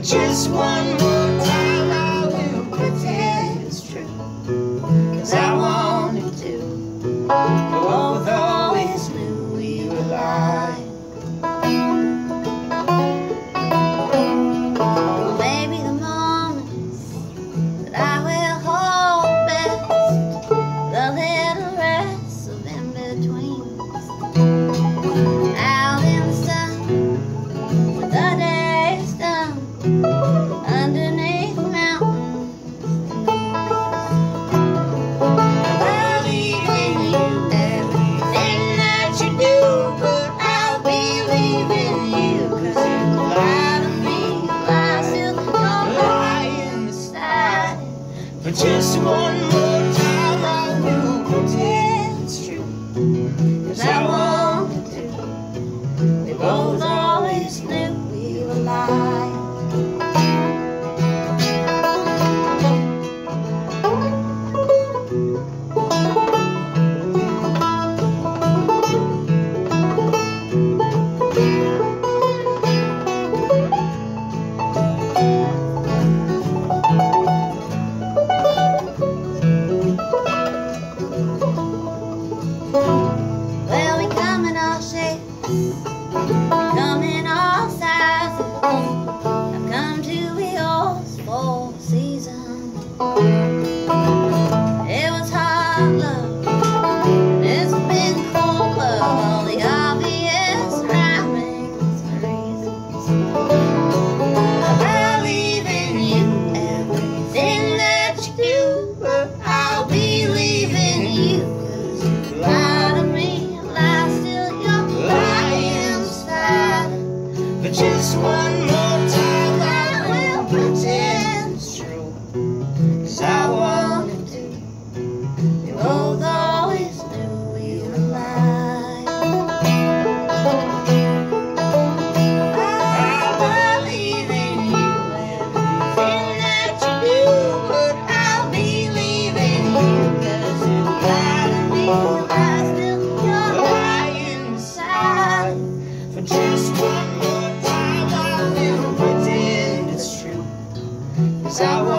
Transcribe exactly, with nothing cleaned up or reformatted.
just one more time I will pretend it's true, 'cause I wanted to. We both always knew we were lying. Well, maybe the moments that I will hold best, the little wrestle in between, out in the sun with the day's done, underneath the mountains. I believe in you, everything that you do, but I'll believe in you, 'cause you lie to me, I still don't lying beside. But just one more time I will pretend it's true, 'cause I wanted to. We both always knew we were lying. Well, we come in all shapes, we come in all sizes. I've come to be yours for a season. It was hard love, it's been cold love, all the obvious rhymings and reasons. I believe in you, everything that you do, but I'll believe in you, 'cause you lie to me, Lie still, you're lying beside. But just one more time I will pretend it's true, 'cause I wanted to. We both always knew we were lying. I believe in you, everything that you do, but I'll believe in you, 'cause you lie to me, lie still, you're lying beside. For just one more time I will pretend it's true, 'cause I want